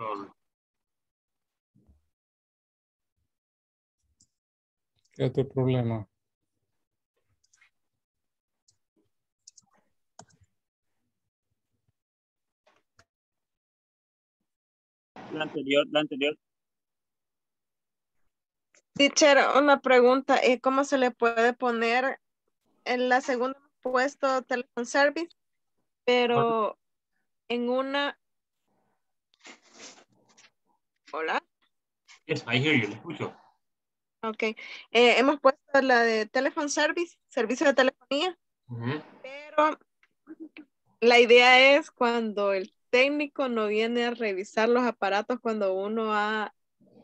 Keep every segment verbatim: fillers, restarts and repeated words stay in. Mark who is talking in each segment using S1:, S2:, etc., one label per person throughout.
S1: ¿Qué es tu problema?
S2: La anterior, la anterior.
S3: Teacher, una pregunta, eh, ¿cómo se le puede poner en la segunda puesto telephone service, pero en una... Hola.
S4: Yes, I hear you, le escucho.
S3: Ok, eh, hemos puesto la de telephone service, servicio de telefonía,
S4: Ujú.
S3: pero la idea es cuando el técnico no viene a revisar los aparatos cuando uno ha,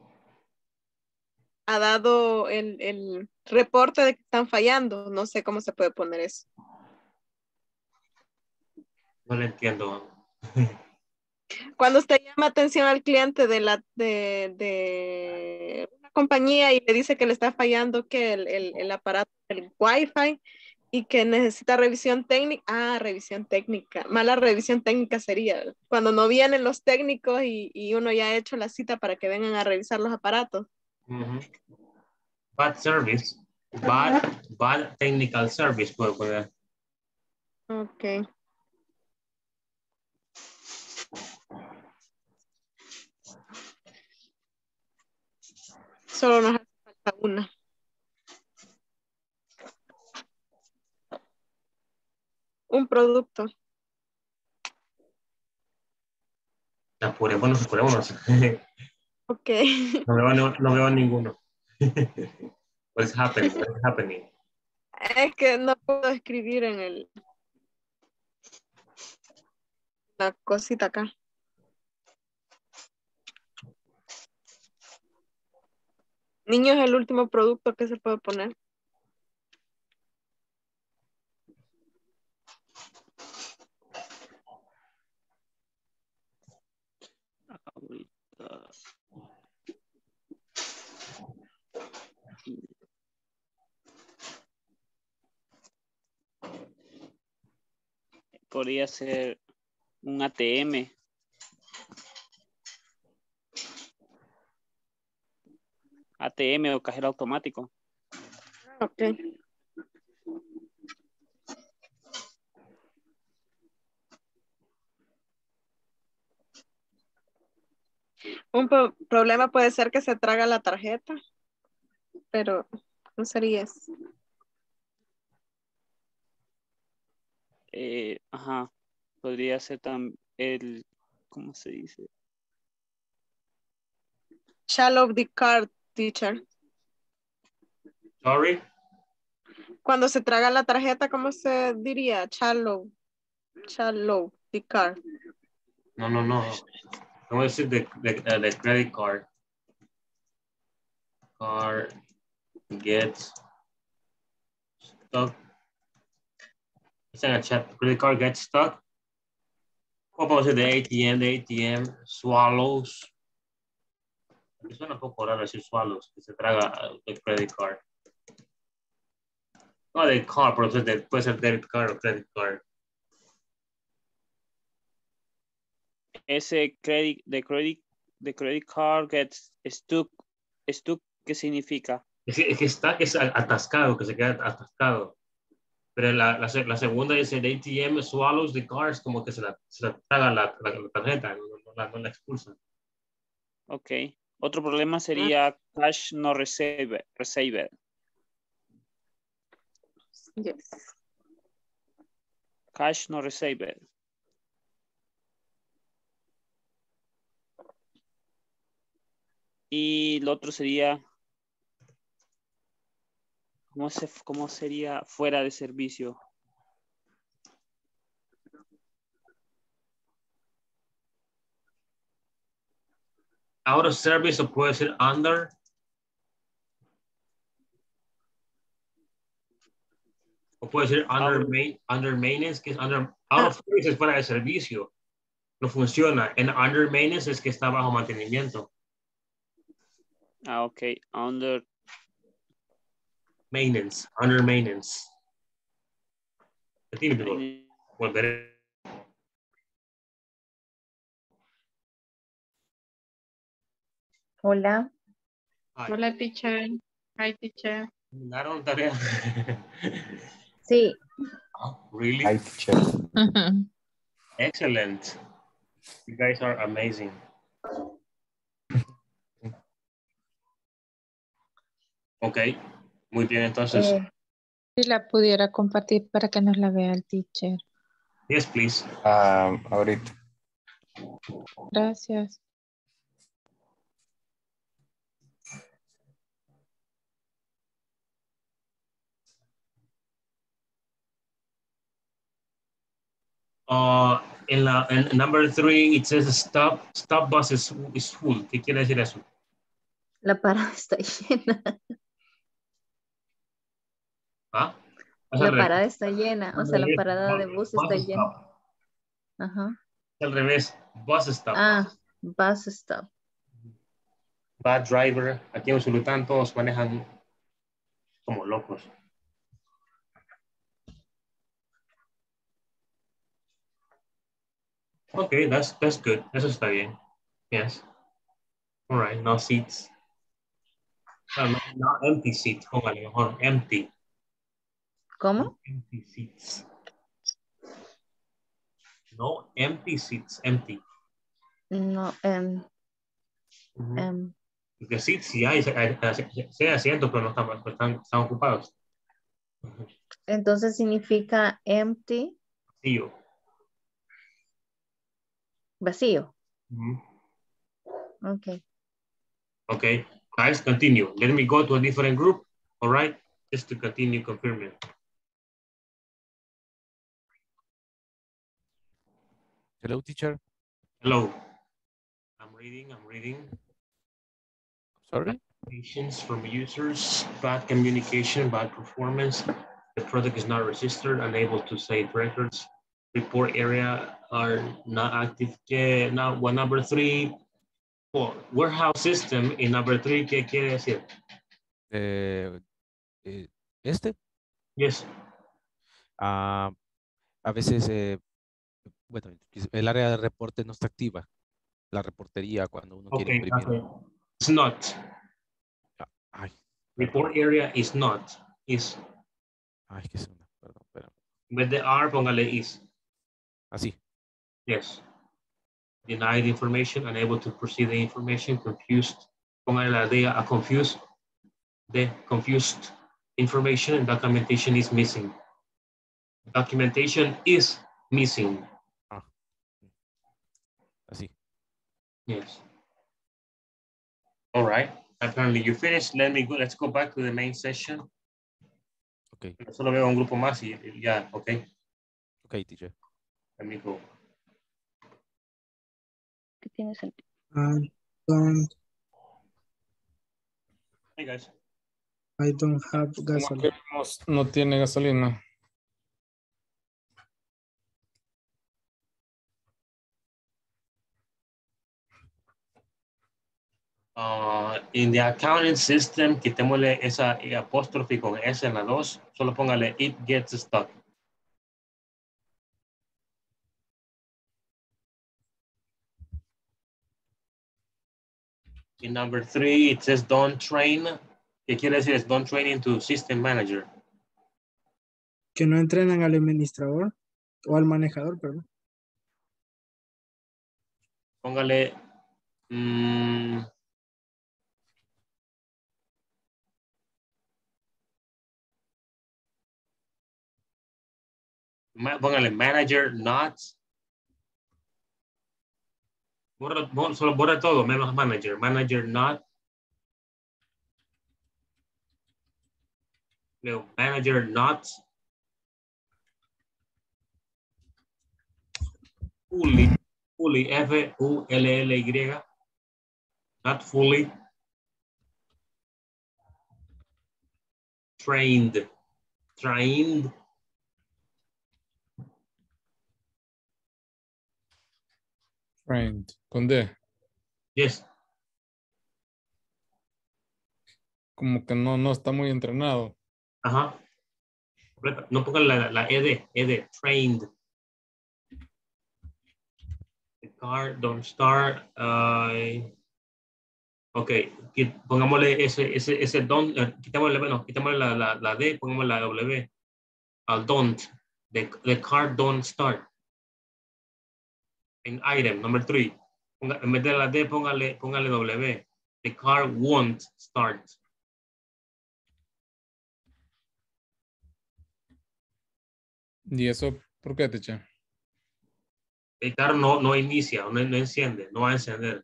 S3: ha dado el, el reporte de que están fallando. No sé cómo se puede poner eso.
S4: No le entiendo.
S3: Cuando usted llama atención al cliente de la de, de una compañía y le dice que le está fallando que el, el, el aparato, el Wi-Fi y que necesita revisión técnica. Ah, revisión técnica. Mala revisión técnica sería cuando no vienen los técnicos y, y uno ya ha hecho la cita para que vengan a revisar los aparatos.
S4: Ujú. Bad service. Bad, bad technical service, puedo poner.
S3: Ok. Solo nos hace falta una. Un producto.
S4: Apurémonos, apurémonos.
S3: Ok.
S4: No veo, no, no veo ninguno. What's happening? What's happening?
S3: Es que no puedo escribir en el la cosita acá. Niños es el último producto que se puede poner.
S2: Ahorita. Podría ser un A T M. A T M o cajero automático.
S3: Ok. Un pro- problema puede ser que se traga la tarjeta, pero no sería eso.
S2: Eh, ajá. Podría ser también el, ¿cómo se dice?
S3: Shallow the card, teacher.
S4: Sorry.
S3: Cuando se traga la tarjeta, ¿cómo se diría? Shallow. Shallow the card.
S4: No, no, no. No es the, the, uh, the credit card. Card gets stuck. It's in a chat. Credit card gets stuck. ¿Cómo puedo decir de A T M? De A T M swallows. Me suena un poco raro decir swallows, que se traga uh, el credit card. No de card, pero puede ser debit card o credit card.
S2: Ese credit, the credit, the credit card gets stuck. Stuck, ¿qué significa?
S4: Es que, es que está que es atascado, que se queda atascado. Pero la, la, la segunda dice el A T M swallows the cards, como que se la, se la traga la, la, la tarjeta, no, no, la, no la expulsa.
S2: Ok. Otro problema sería cash no receive, receiver.
S3: Yes.
S2: Cash no receiver. Y lo otro sería, ¿cómo, se, cómo sería fuera de servicio?
S4: Out of service o puede ser under. O puede ser under,
S2: Out,
S4: main, under maintenance, que es under, out
S3: Ah,
S4: of service es fuera de servicio. No funciona. En under maintenance es que está bajo mantenimiento.
S2: ah, ok. Under.
S4: Maintenance, under maintenance. Típico. Volveré.
S1: Hola.
S4: Hi.
S3: Hola, teacher. Hi, teacher.
S4: ¿Terminaron tarea?
S1: Sí.
S4: Oh, really?
S5: Hi, teacher.
S4: Excellent. You guys are amazing. Ok, muy bien, entonces.
S1: Eh,
S6: Si la pudiera compartir para que nos la vea el teacher.
S4: Yes, please.
S5: Ah, ahorita.
S6: Gracias.
S4: Uh, en la en number three, it says stop, stop bus is, is full. ¿Qué quiere decir eso?
S1: la parada está llena.
S4: ¿Ah? Es al
S1: La
S4: revés.
S1: parada está llena. O
S4: Al
S1: sea, la
S4: revés.
S1: parada de
S4: Bus
S1: bus está
S4: stop.
S1: llena. Ajá.
S4: Es al revés. Bus stop.
S1: Ah, bus stop.
S4: Bad driver. Aquí en Usulután todos manejan como locos. Okay, that's that's good. Eso está bien. Yes. All right. No seats. No, no, no empty seats. Póngale mejor. Empty.
S1: ¿Cómo?
S4: Empty seats. No empty seats. Empty.
S1: No, em,
S4: Ujú.
S1: em,
S4: Porque seats sí hay, sí hay, sí hay asientos, pero no están, no están, están ocupados. Ujú.
S1: entonces significa empty,
S4: Sí, yo.
S1: vacío.
S4: Ujú.
S1: Ok.
S4: Okay, guys, continue. Let me go to a different group. All right, just to continue confirming.
S7: Hello, teacher.
S4: Hello. I'm reading, I'm reading.
S7: Sorry.
S4: Patients from users, bad communication, bad performance. The product is not registered, unable to save records. Report area are not active. Yeah, now, what number three? Oh, warehouse system in number three, ¿qué quiere decir?
S7: Eh, eh, este,
S4: Yes.
S7: ah, a veces, eh, bueno, el área de reporte no está activa. La reportería cuando uno quiere
S4: Okay,
S7: imprimir.
S4: okay. It's not.
S7: Ah, Ay,
S4: Report area is not. Is.
S7: ay, qué segunda, perdón, espérame.
S4: With the R, póngale is.
S7: Así.
S4: Yes. Denied information, unable to proceed the information, confused. Póngale la D a confused. The confused information and documentation is missing. Documentation is missing.
S7: Ah, así.
S4: Yes. All right. Apparently you finished. Let me go. Let's go back to the main session.
S7: Ok,
S4: Solo veo un grupo más y y ya, okay.
S7: ok, teacher.
S4: Let me go.
S1: ¿Qué tiene sentido?
S8: I don't,
S4: Hey guys.
S8: I don't have
S9: Como
S8: gasoline.
S9: que vemos, no tiene gasolina.
S4: Uh, in the accounting system, quitémosle esa apóstrofe con S en la dos. Solo póngale it gets stuck. In number three, it says don't train. ¿Qué quiere decir? Es don't train into system manager.
S8: Que no entrenan al administrador o al manejador, perdón.
S4: Póngale. mm, ma- póngale manager not. Borra, bo- solo borra todo, menos manager. Manager not. Luego, manager not. Fully. Fully. F U L L Y. Not fully. Trained. Trained.
S9: Trained. Con D.
S4: Yes.
S9: Como que no, no está muy entrenado.
S4: Ajá. Completa. No pongan la, la ed, ed, trained. The car don't start. Uh, Ok, qui- pongámosle ese, ese, ese don't, eh, quitémosle, bueno, quitémosle la, la, la D, pongámosle la W al don't. The, the car don't start. En item, number three. Ponga, en vez de la D, póngale, póngale W. The car won't start.
S9: ¿Y eso por qué, teacher?
S4: El carro no, no inicia, no, no enciende, no va a encender.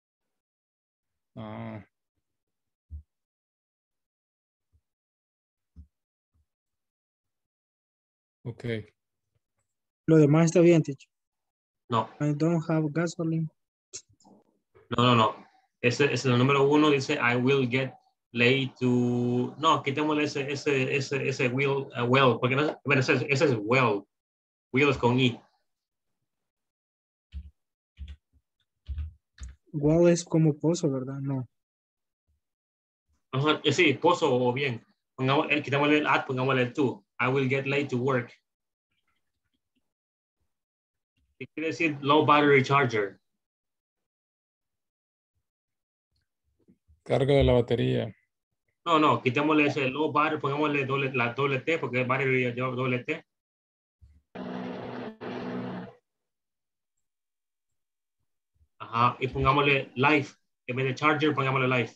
S9: Ah. Ok.
S8: Lo demás está bien, teacher.
S4: No,
S8: I don't have gasoline.
S4: no, no, no. Ese ese es el número uno, dice I will get late to. No, quitémosle ese, ese, ese, ese will, uh, well, porque no, bueno, ese, ese es well. Will es con I.
S8: Well es como pozo, ¿verdad? No.
S4: Ajá, eh, sí, pozo o bien. Pongamos, eh, quitémosle el at, pongámosle el to. I will get late to work. ¿Qué quiere decir low battery charger?
S9: Carga de la batería.
S4: No, no, quitémosle ese low battery, pongámosle doble, la doble T, porque battery lleva doble T. Ajá, y pongámosle life. En vez de charger, pongámosle life.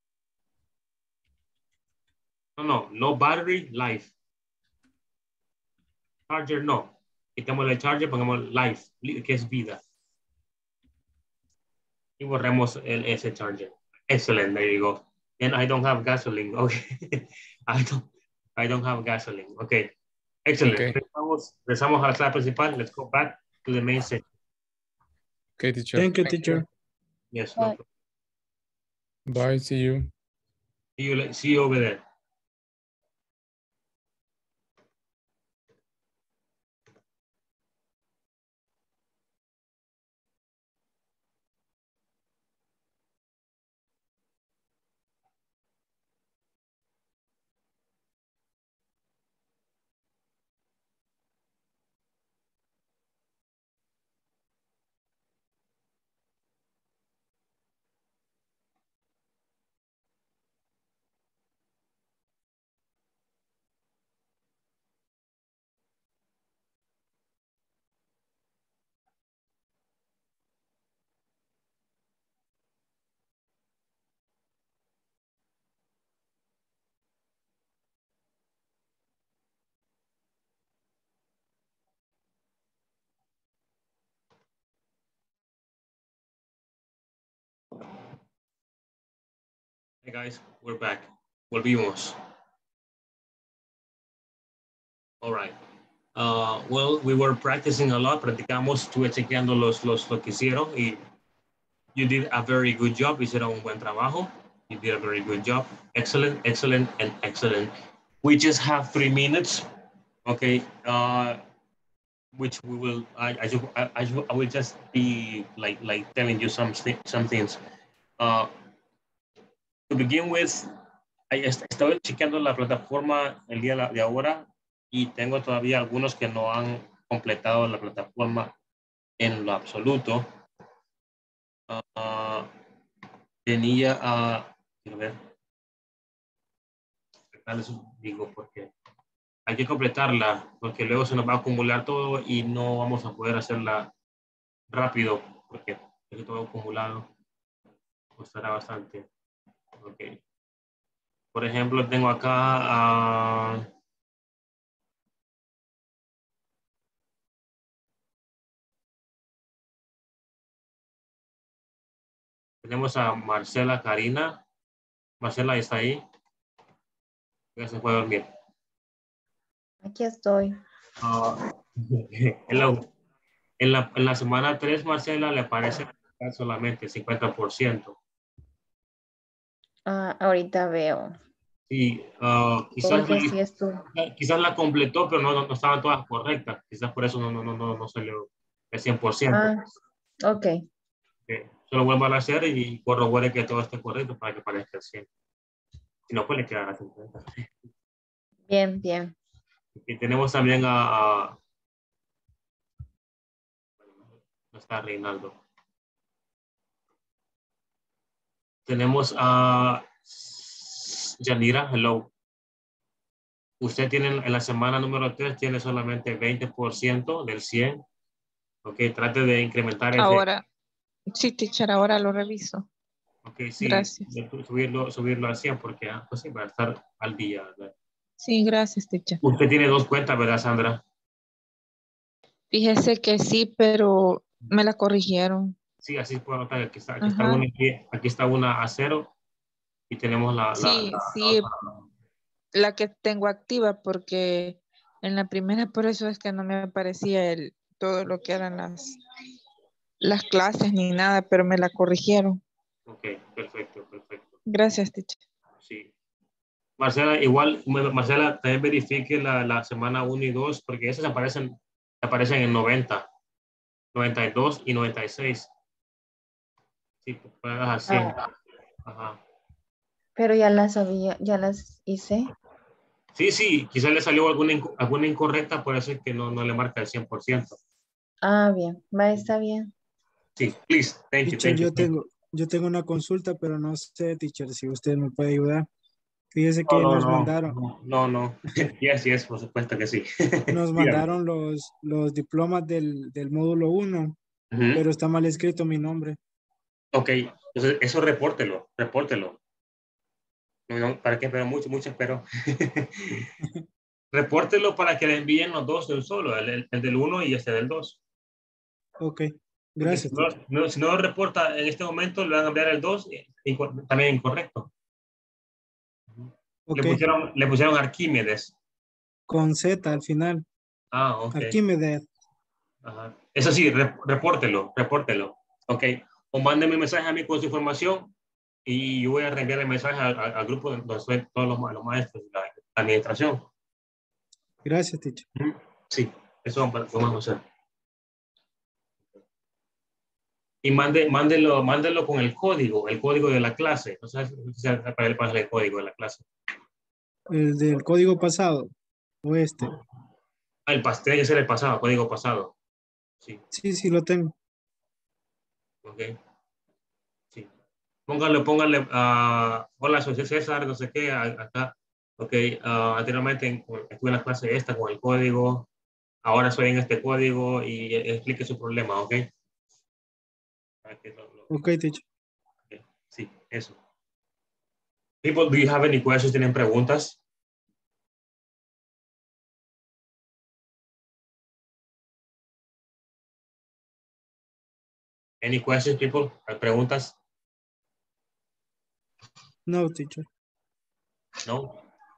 S4: No, no, low battery, life. Charger, no. Quitémosle charger, pongamos life, que es vida. Y borremos el ese charger. Excellent, there you go. And I don't have gasoline. Okay. I don't, I don't have gasoline. Okay. Excellent.
S9: Okay.
S4: Regresamos, regresamos a la sala principal. Let's go back to the main section.
S9: Okay, teacher.
S8: Thank you, teacher.
S4: Yes, no
S1: Bye.
S4: problem.
S9: Bye, see you.
S4: See you, see you over there. Hey guys, we're back. Volvimos. All right. Uh, well, we were practicing a lot. Practicamos, estuve chequeando los, los, lo que hicieron y you did a very good job. Hicieron un buen trabajo. You did a very good job. Excellent, excellent, and excellent. We just have three minutes. Okay. Uh, which we will, I, I, I, I will just be like, like telling you some, some things. Uh, to begin with, estoy chequeando la plataforma el día de ahora y tengo todavía algunos que no han completado la plataforma en lo absoluto. Uh, tenía, uh, quiero ver, les digo porque hay que completarla porque luego se nos va a acumular todo y no vamos a poder hacerla rápido porque es todo acumulado. Costará bastante. Ok. Por ejemplo, tengo acá uh, tenemos a Marcela Karina. Marcela está ahí. Ya se puede dormir.
S1: Aquí estoy.
S4: Uh, en, la, en, la, en la semana tres, Marcela, le parece solamente el cincuenta por ciento.
S1: Ah, ahorita veo.
S4: Sí, uh, quizás,
S1: Porque sí estuvo.
S4: quizás la completó, pero no, no estaban todas correctas. Quizás por eso no, no, no, no, no salió el cien por ciento.
S1: Ah, ok.
S4: Okay. Solo vuelvo a hacer y corrobore que todo esté correcto para que parezca el cien. Si no, puede quedar a cincuenta.
S1: Bien, bien.
S4: Y tenemos también a, a no está Reinaldo. Tenemos a Yanira, hello. Usted tiene en la semana número tres, tiene solamente veinte por ciento del cien. Ok, trate de incrementar ese.
S6: Ahora, sí, teacher, ahora lo reviso.
S4: Ok, sí,
S6: Gracias.
S4: subirlo, subirlo al cien porque ah, pues sí, va a estar al día, ¿verdad?
S6: Sí, gracias, teacher.
S4: Usted tiene dos cuentas, ¿verdad, Sandra?
S6: Fíjese que sí, pero me la corrigieron.
S4: Sí, así puedo notar. Aquí está, aquí está,
S6: Ajá.
S4: una, aquí, aquí está una a cero y tenemos la, la,
S6: Sí,
S4: la-
S6: sí,
S4: la-
S6: la que tengo activa porque en la primera por eso es que no me aparecía el, todo lo que eran las, las clases ni nada, pero me la corrigieron.
S4: Ok, perfecto, perfecto.
S6: Gracias, teacher.
S4: Sí. Marcela, igual, bueno, Marcela, también verifique la, la semana uno y dos porque esas aparecen, aparecen en noventa, noventa y dos y noventa y seis. Sí, puedes a cien.
S1: Ah,
S4: Ajá.
S1: pero ya las había, ya las hice.
S4: Sí, sí, quizá le salió alguna, inco- alguna incorrecta, por eso es que no, no le marca el cien por ciento.
S1: Ah, bien, va, está bien.
S4: Sí, please, thank you,
S8: Teacher,
S4: thank you.
S8: yo tengo, yo tengo una consulta, pero no sé, teacher, si usted me puede ayudar. Fíjese
S4: No,
S8: que
S4: no,
S8: nos
S4: no,
S8: mandaron,
S4: no, no, no. Yes, yes, por supuesto que sí.
S8: nos
S4: Dígame.
S8: mandaron los, los diplomas del, del módulo uno,
S4: Ujú.
S8: pero está mal escrito mi nombre.
S4: Ok, entonces eso repórtelo, repórtelo. No, no, ¿para qué espero mucho? Mucho espero. Repórtelo para que le envíen los dos de un solo, el, el- el del uno y este del dos.
S8: Ok,
S4: Porque si
S8: gracias,
S4: no,
S8: teacher.
S4: no- si no lo reporta en este momento, le van a enviar el dos, eh, inco- también incorrecto. Le
S8: Ok,
S4: pusieron, le pusieron Arquímedes.
S8: con Z al final.
S4: Ah, ok.
S8: Arquímedes.
S4: Ajá. Eso sí, re- repórtelo, repórtelo. Ok. O mándeme un mensaje a mí con su información y yo voy a reenviar el mensaje al, al- al grupo donde estoy todos los, ma- los maestros de la administración.
S8: Gracias, teacher.
S4: Ujú. Sí, eso vamos a vamos a hacer. Y mande, mándelo, mándelo con el código, el código de la clase. No sé si para él pasa el código de la clase.
S8: El del código pasado. O este.
S4: Ah, el pastel, ese era el pasado, código pasado. Sí,
S8: Sí, sí, lo tengo.
S4: ok. Sí. Póngale, póngale, ah, hola, soy César, no sé qué, a- acá. Ok, ah, anteriormente en- estuve en la clase esta con el código, ahora soy en este código y eh, explique su problema, ok. Para que lo- lo-
S8: Ok, teacher.
S4: ok, sí, eso. People, do you have any questions? ¿Tienen preguntas? Any questions, people? ¿Hay preguntas?
S8: No, teacher.
S4: No.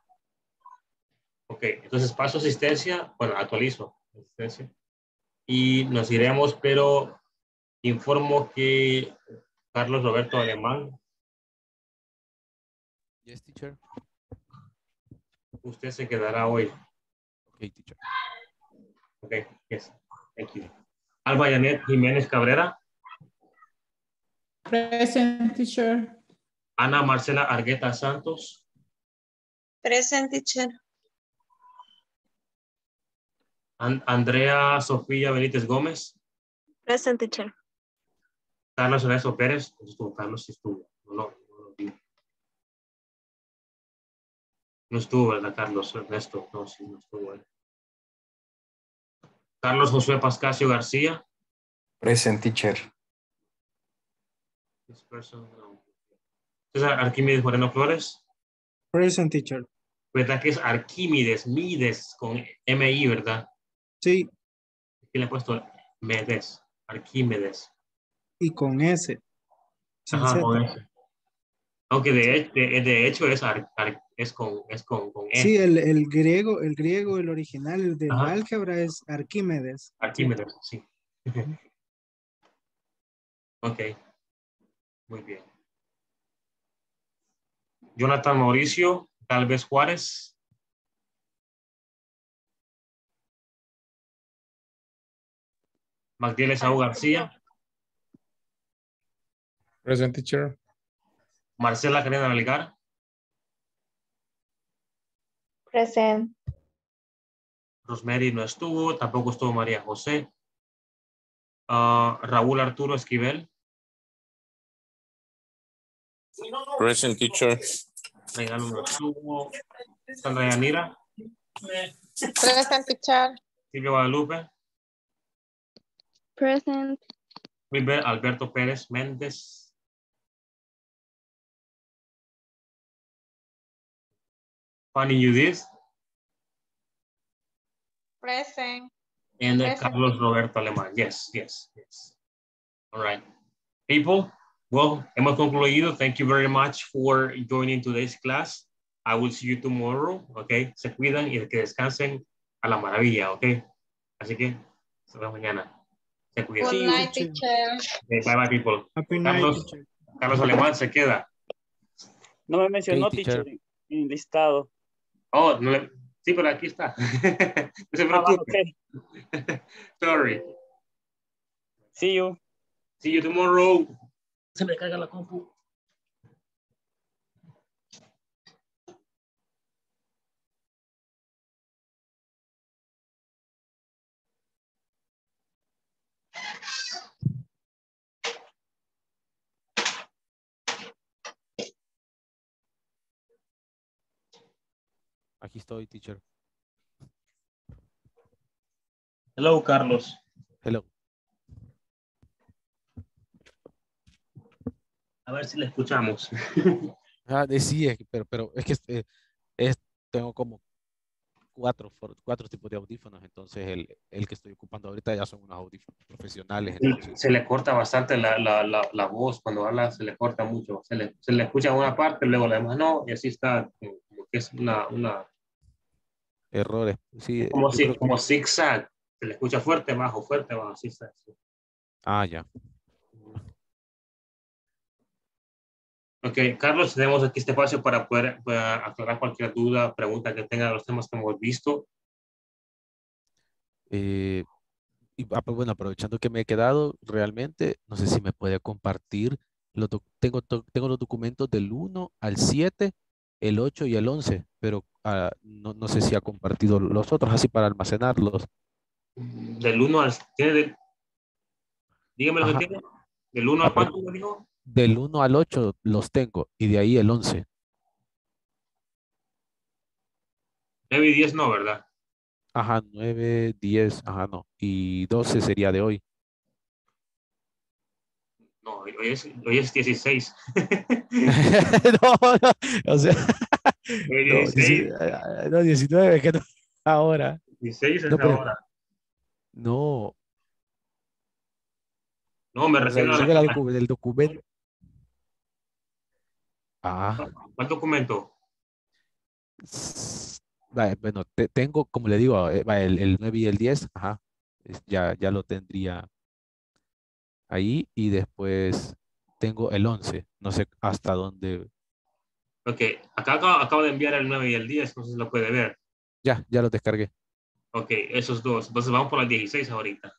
S4: Ok, entonces paso asistencia, bueno, actualizo asistencia y nos iremos, pero informo que Carlos Roberto Alemán,
S7: Yes, teacher.
S4: usted se quedará hoy.
S7: Ok, teacher.
S4: Ok, yes, thank you. Alba Yanet Jiménez Cabrera,
S5: Present, teacher.
S4: Ana Marcela Argueta Santos,
S10: Present, teacher.
S4: An- Andrea Sofía Benítez Gómez,
S3: Present, teacher.
S4: Carlos Ernesto Pérez, estuvo, Carlos sí estuvo, no, no, no, lo vi. No estuvo, ¿verdad, Carlos Ernesto? No, sí, no estuvo. ¿eh? Carlos Josué Pascasio García.
S11: Present, teacher.
S4: This person, no. César Arquímedes Moreno Flores.
S8: Present, teacher.
S4: ¿Verdad que es Arquímedes, Mides, con M I, verdad?
S8: Sí,
S4: Aquí le he puesto Medes, Arquímedes.
S8: y con S. Sin
S4: Ajá,
S8: Z.
S4: con eso. Aunque de, he- de, de hecho es, ar- ar- es, con, es con, con
S8: Sí,
S4: E.
S8: el, el griego, el griego, el original, el del
S4: Ajá.
S8: álgebra es Arquímedes.
S4: Arquímedes, sí. Ok, muy bien. Jonathan Mauricio, tal vez Juárez. Magdiel Esaú García.
S9: Present, teacher.
S4: Marcela Carena Melgar.
S1: Present.
S4: Rosemary no estuvo, tampoco estuvo María José. Ah, Raúl Arturo Esquivel.
S5: Present, teacher.
S4: Venga, número uno. Sandra Yanira.
S6: Present, teacher.
S4: Silvia Guadalupe.
S12: Present.
S4: Wilber Alberto Pérez Méndez. Fanny Judith.
S6: Present.
S4: And then
S6: Present.
S4: Carlos Roberto Alemán. Yes, yes, yes. All right. People, well, hemos concluido. Thank you very much for joining today's class. I will see you tomorrow, okay? Se cuidan y que descansen a la maravilla, okay? Así que, hasta mañana. Se cuidan.
S6: Good night, teacher.
S4: Okay, bye bye, people.
S8: Happy night,
S4: Carlos,
S8: teacher.
S4: Carlos Alemán se queda.
S2: No me mencionó,
S7: Ok, teacher.
S2: teacher, en listado.
S4: Oh, no le- sí, pero aquí está. No se
S2: Ah, va,
S4: preocupe.
S2: ok.
S4: Sorry.
S2: See you.
S4: See you tomorrow. Se me carga la compu.
S7: Aquí estoy, teacher.
S4: Hello, Carlos.
S7: Hello.
S4: A ver si le escuchamos.
S7: Ah, de- sí, es que- pero, pero es que eh, es, tengo como cuatro, for- cuatro tipos de audífonos, entonces el, el que estoy ocupando ahorita ya son unos audífonos profesionales. Entonces,
S4: Se le corta bastante la, la, la, la voz cuando habla, se le corta mucho. Se le, se le escucha una parte, luego la demás no, y así está, como, como que es una, una
S7: errores. Sí,
S4: como,
S7: yo
S4: si,
S7: creo que-
S4: como zigzag. Se le escucha fuerte, bajo, fuerte, bajo, así está.
S7: Ah, ya.
S4: Ok, Carlos, tenemos aquí este espacio para poder, para aclarar cualquier duda, pregunta que tenga de los temas que hemos visto.
S7: Eh, y ah, pues, bueno, aprovechando que me he quedado, realmente, no sé si me puede compartir. Los doc- tengo, to- tengo los documentos del uno al siete, el ocho y el once, pero ah, no, no sé si ha compartido los otros así para almacenarlos.
S4: Del uno al... ¿tiene del, dígame lo que
S7: Ajá.
S4: tiene. ¿Del uno
S7: Ah,
S4: al
S7: pues,
S4: cuánto me dijo?
S7: del uno al ocho los tengo y de ahí el once.
S4: nueve y diez no, ¿verdad?
S7: Ajá, nueve, diez, ajá, no. Y doce sería de hoy.
S4: No, hoy es, hoy es dieciséis.
S7: No, no, o sea,
S4: Hoy
S7: no,
S4: dieciséis.
S7: dieci- no, diecinueve, que no, ahora.
S4: dieciséis es
S7: No, pues,
S4: ahora.
S7: no,
S4: No, me
S7: o sea,
S4: refiero a
S7: yo
S4: la...
S7: tengo la docu- el documento. Ah,
S4: ¿Cuál documento?
S7: s- vaya, bueno, te- tengo, como le digo, eh, vaya, el, el nueve y el diez, ajá, es- ya, ya lo tendría ahí y después tengo el once, no sé hasta dónde,
S4: Ok, acá acabo, acabo de enviar el nueve y el diez, no sé si lo puede ver.
S7: ya, ya lo descargué.
S4: Ok, esos dos. Entonces vamos por las dieciséis ahorita.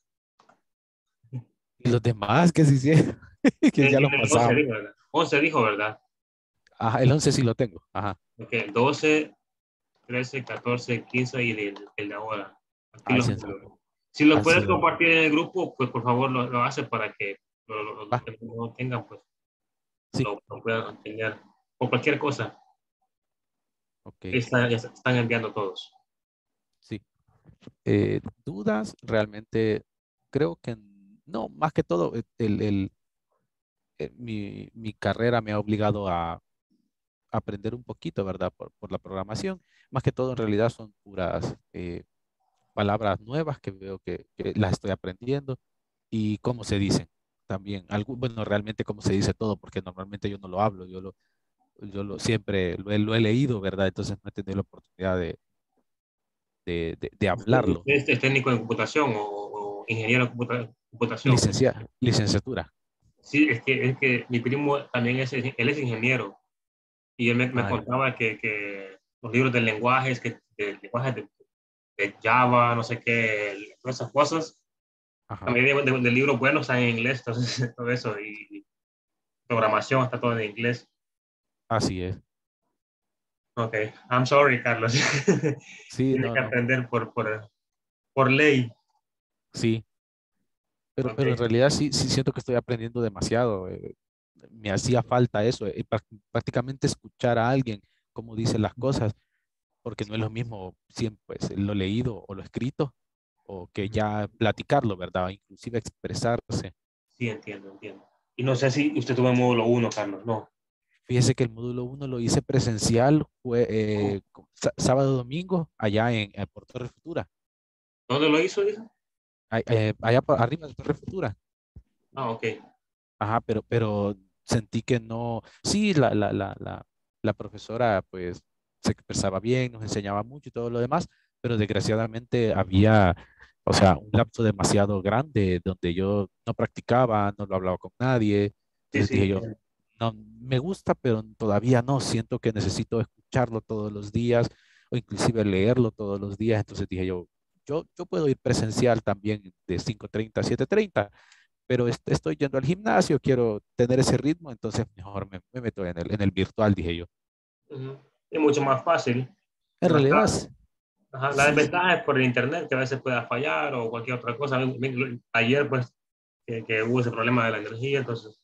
S7: Y los demás que se hicieron, que ya
S4: En-
S7: los
S4: en el once
S7: pasamos.
S4: dijo, ¿verdad? once dijo, ¿verdad?
S7: Ajá, el once sí lo tengo, ajá.
S4: Ok, doce, trece, catorce, quince y el, el de ahora. Aquí
S7: Ay,
S4: los
S7: sí,
S4: tengo. Si lo
S7: han
S4: puedes
S7: sido-
S4: compartir en el grupo, pues por favor lo, lo hace para que lo- lo- los
S7: Va.
S4: que no tengan, pues
S7: Sí.
S4: lo, lo puedan tener. O cualquier cosa.
S7: Ok,
S4: Está- ya se están enviando todos.
S7: sí. Eh, dudas, realmente creo que no, más que todo, eh, el, el- eh, mi, mi carrera me ha obligado a aprender un poquito, ¿verdad? Por, por la programación. Más que todo, en realidad son puras eh, palabras nuevas que veo que, que las estoy aprendiendo y cómo se dicen también. Algo, bueno, realmente cómo se dice todo, porque normalmente yo no lo hablo, yo lo, yo lo siempre lo he, lo he leído, ¿verdad? Entonces no he tenido la oportunidad de, de, de- de hablarlo.
S4: ¿Usted es- es técnico en computación o, o ingeniero en computa- computación?
S7: Licencia, licenciatura.
S4: Sí, es que, es que mi primo también es, él es ingeniero y él me, me
S7: Ah, ya.
S4: contaba que, que los libros de lenguajes, que de lenguajes de, de Java, no sé qué, todas esas cosas,
S7: Ajá.
S4: la mayoría de, de, de libros buenos están en inglés, entonces todo eso, y programación está todo en inglés.
S7: Así es.
S4: Ok, I'm sorry, Carlos.
S7: Sí,
S4: Tienes
S7: no,
S4: que
S7: no.
S4: aprender por, por, por ley.
S7: Sí. Pero,
S4: Ok.
S7: pero en realidad sí, sí siento que estoy aprendiendo demasiado. eh, me hacía falta eso, eh, prac- prácticamente escuchar a alguien cómo dice las cosas, porque no es lo mismo siempre pues, lo leído o lo escrito, o que ya platicarlo, ¿verdad? Inclusive expresarse.
S4: Sí, entiendo, entiendo. Y no sé si usted tuvo el módulo uno, Carlos, no.
S7: Fíjese que el módulo uno lo hice presencial, fue eh, co- sá- sábado, domingo, allá en, en por Torre Futura,
S4: ¿Dónde lo hizo, dijo?
S7: Ay- eh, allá pa- arriba de Torre Futura.
S4: Ah, ok.
S7: Ajá, pero, pero sentí que no, sí, la, la, la, la, la profesora pues se expresaba bien, nos enseñaba mucho y todo lo demás, pero desgraciadamente había, o sea, un lapso demasiado grande donde yo no practicaba, no lo hablaba con nadie.
S4: Sí,
S7: Entonces
S4: sí,
S7: dije yo,
S4: entiendo.
S7: no, me gusta, pero todavía no, siento que necesito escucharlo todos los días o inclusive leerlo todos los días. Entonces dije yo, yo, yo puedo ir presencial también de cinco treinta a siete treinta, pero est- estoy yendo al gimnasio, quiero tener ese ritmo, entonces mejor me, me meto en el, en el virtual, dije yo.
S4: Ujú. Es mucho más fácil.
S7: En
S4: No
S7: realidad,
S4: está-
S7: s-
S4: Ajá, la
S7: sí, sí,
S4: desventaja es por el internet, que a veces pueda fallar o cualquier otra cosa. A mí- mí- Ayer, pues, que, que hubo ese problema de la energía, entonces,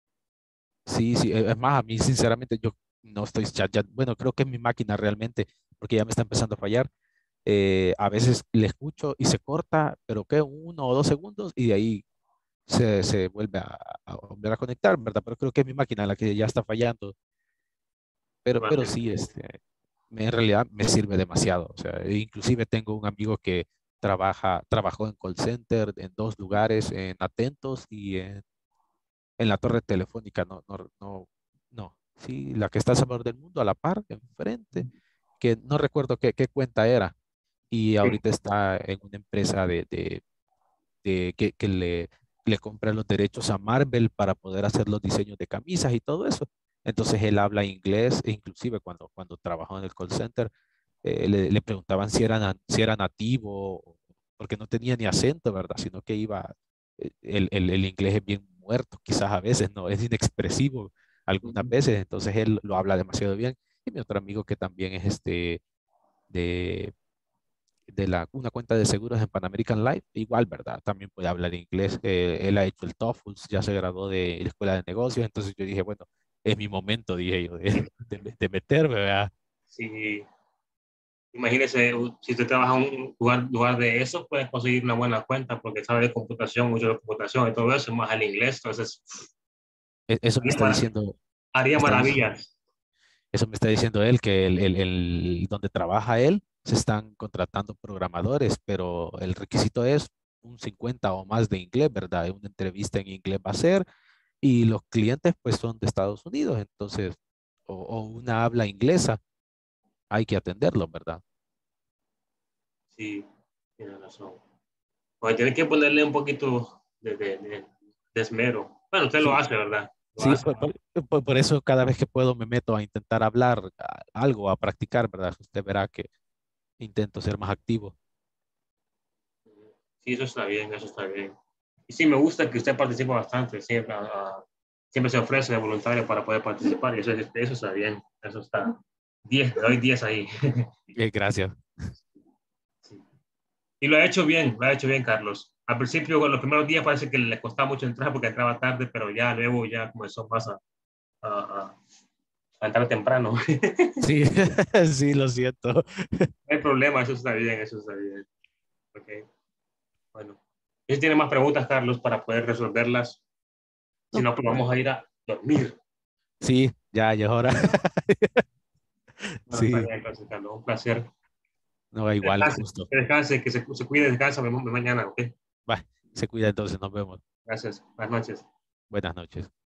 S7: sí, sí, eh, es más, a mí sinceramente yo no estoy, ya, ya- bueno, creo que es mi máquina realmente, porque ya me está empezando a fallar. Eh, a veces le escucho y se corta, pero que uno o dos segundos y de ahí se, se vuelve a, a volver a conectar, ¿verdad? Pero creo que es mi máquina la que ya está fallando. Pero, pero sí,
S4: probablemente.
S7: este, me- en realidad me sirve demasiado. O sea, e inclusive tengo un amigo que trabaja, trabajó en call center en dos lugares, en Atentos y en, en la torre telefónica. No, no, no, no. Sí, la que está a sabor del mundo, a la par, enfrente, que no recuerdo qué, qué cuenta era. Y
S4: Sí.
S7: ahorita está en una empresa de, de, de que, que le, le compra los derechos a Marvel para poder hacer los diseños de camisas y todo eso. Entonces él habla inglés, e inclusive cuando, cuando trabajó en el call center, eh, le, le preguntaban si era, na- si era nativo, porque no tenía ni acento, ¿verdad? Sino que iba, eh, el, el, el inglés es bien muerto, quizás a veces, ¿no? Es inexpresivo algunas veces, entonces él lo habla demasiado bien. Y mi otro amigo que también es este de, de la, una cuenta de seguros en Pan American Life, igual, ¿verdad? También puede hablar inglés. Eh, él ha hecho el TOEFL, ya se graduó de la escuela de negocios, entonces yo dije, bueno, es mi momento, dije yo, de, de, de meterme, ¿verdad?
S4: Sí. Imagínese, u- si usted trabaja en un lugar, lugar de eso, puede conseguir una buena cuenta porque sabe de computación, mucho de computación y todo eso, más el inglés, entonces
S7: E- Eso me
S4: haría,
S7: está
S4: mara-
S7: diciendo, me
S4: haría
S7: está dic-
S4: maravillas.
S7: eso me está diciendo él, que el, el, el- donde trabaja él, se están contratando programadores, pero el requisito es un cincuenta o más de inglés, ¿verdad? Una entrevista en inglés va a ser, y los clientes pues son de Estados Unidos, entonces, o, o una habla inglesa, hay que atenderlo, ¿verdad?
S4: Sí, tiene razón. Pues tiene que ponerle un poquito de, de, de- de esmero. Bueno, usted lo
S7: Sí,
S4: hace, ¿verdad? Lo
S7: sí,
S4: hace.
S7: por, por- por- por eso cada vez que puedo me meto a intentar hablar a- algo, a practicar, ¿verdad? Usted verá que intento ser más activo.
S4: Sí, eso está bien, eso está bien. Y sí, me gusta que usted participe bastante, siempre, ah, ah, siempre se ofrece de voluntario para poder participar y eso, eso está bien, eso está diez, le doy diez ahí.
S7: Eh, gracias.
S4: Sí. Y lo ha hecho bien, lo ha hecho bien, Carlos. Al principio, con los primeros días parece que le costaba mucho entrar porque entraba tarde, pero ya luego ya comenzó más a, a, a- a entrar temprano.
S7: Sí, sí, lo siento.
S4: No hay problema, eso está bien, eso está bien. Ok, bueno. Si tiene más preguntas, Carlos, para poder resolverlas. Si
S7: No,
S4: no, pues vamos a ir a dormir.
S7: sí, ya, ya es hora.
S4: Bueno, está
S7: Sí,
S4: bien, entonces, Carlos, un placer.
S7: no, igual,
S4: Descanse,
S7: justo.
S4: que descanse, que se, se cuide, descansa mañana, ¿ok?
S7: Va, se cuida entonces, nos vemos.
S4: Gracias, buenas noches.
S7: Buenas noches.